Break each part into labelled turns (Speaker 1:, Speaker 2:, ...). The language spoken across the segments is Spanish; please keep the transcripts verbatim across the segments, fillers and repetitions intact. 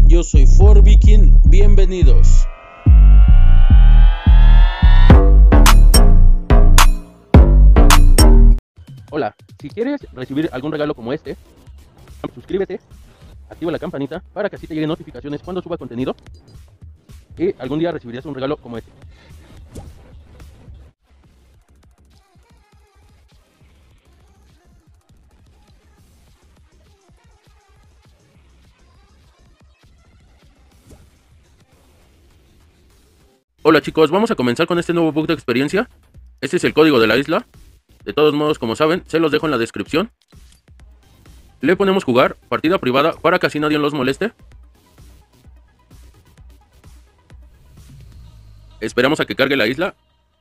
Speaker 1: yo soy For Viking, bienvenidos.
Speaker 2: Hola, si quieres recibir algún regalo como este, suscríbete, activa la campanita para que así te lleguen notificaciones cuando suba contenido y algún día recibirás un regalo como este. Hola chicos, vamos a comenzar con este nuevo bug de experiencia. Este es el código de la isla. De todos modos, como saben, se los dejo en la descripción. Le ponemos jugar, partida privada, para que así nadie los moleste. Esperamos a que cargue la isla.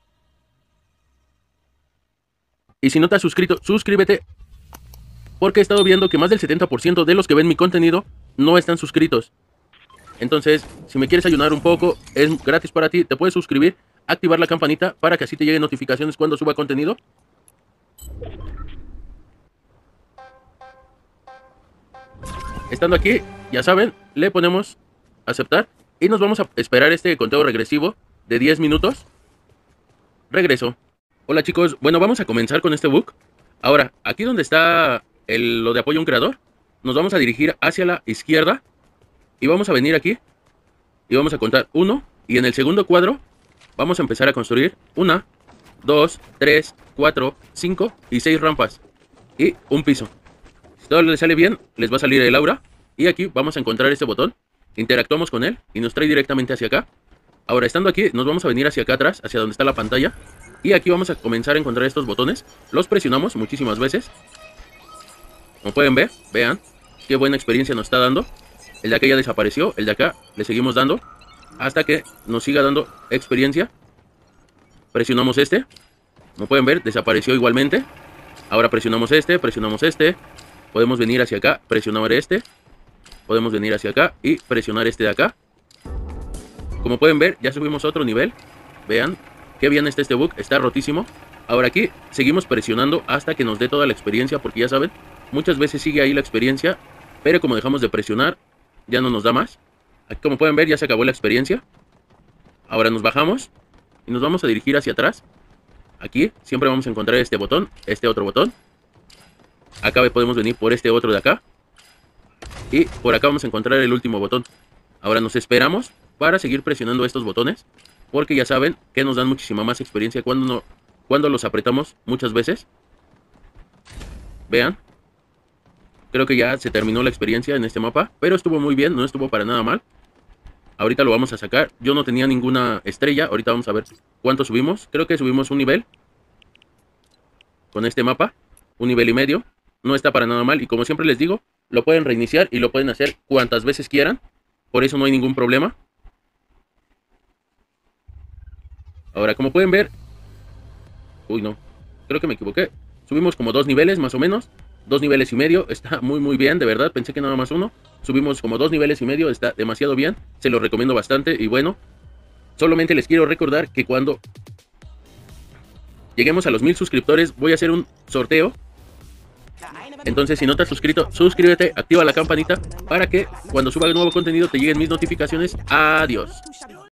Speaker 2: Y si no te has suscrito, suscríbete. Porque he estado viendo que más del setenta por ciento de los que ven mi contenido no están suscritos. Entonces, si me quieres ayudar un poco, es gratis para ti. Te puedes suscribir, activar la campanita para que así te lleguen notificaciones cuando suba contenido. Estando aquí, ya saben, le ponemos aceptar y nos vamos a esperar este conteo regresivo de diez minutos. Regreso. Hola chicos, bueno, vamos a comenzar con este bug. Ahora, aquí donde está el, lo de apoyo a un creador, nos vamos a dirigir hacia la izquierda y vamos a venir aquí y vamos a contar uno, y en el segundo cuadro vamos a empezar a construir una, dos, tres, cuatro, cinco y seis rampas y un piso. Si todo les sale bien, les va a salir el aura. Y aquí vamos a encontrar este botón. Interactuamos con él y nos trae directamente hacia acá. Ahora, estando aquí, nos vamos a venir hacia acá atrás, hacia donde está la pantalla. Y aquí vamos a comenzar a encontrar estos botones. Los presionamos muchísimas veces. Como pueden ver, vean qué buena experiencia nos está dando. El de acá ya desapareció, el de acá le seguimos dando hasta que nos siga dando experiencia. Presionamos este. Como pueden ver, desapareció igualmente. Ahora presionamos este, presionamos este. Podemos venir hacia acá, presionar este. Podemos venir hacia acá y presionar este de acá. Como pueden ver, ya subimos a otro nivel. Vean qué bien está este bug, está rotísimo. Ahora aquí seguimos presionando hasta que nos dé toda la experiencia, porque ya saben, muchas veces sigue ahí la experiencia, pero como dejamos de presionar, ya no nos da más. Aquí, como pueden ver, ya se acabó la experiencia. Ahora nos bajamos y nos vamos a dirigir hacia atrás. Aquí siempre vamos a encontrar este botón, este otro botón. Acá podemos venir por este otro de acá. Y por acá vamos a encontrar el último botón. Ahora nos esperamos para seguir presionando estos botones, porque ya saben que nos dan muchísima más experiencia cuando, no, cuando los apretamos muchas veces. Vean. Creo que ya se terminó la experiencia en este mapa, pero estuvo muy bien, no estuvo para nada mal. Ahorita lo vamos a sacar. Yo no tenía ninguna estrella. Ahorita vamos a ver cuánto subimos. Creo que subimos un nivel con este mapa. Un nivel y medio. No está para nada mal. Y como siempre les digo, lo pueden reiniciar y lo pueden hacer cuantas veces quieran. Por eso no hay ningún problema. Ahora, como pueden ver... Uy, no. Creo que me equivoqué. Subimos como dos niveles más o menos. Dos niveles y medio. Está muy muy bien, de verdad. Pensé que nada más uno. Subimos como dos niveles y medio. Está demasiado bien. Se lo recomiendo bastante. Y bueno, solamente les quiero recordar que cuando lleguemos a los mil suscriptores voy a hacer un sorteo. Entonces, si no te has suscrito, suscríbete, activa la campanita para que cuando suba nuevo contenido te lleguen mis notificaciones. Adiós.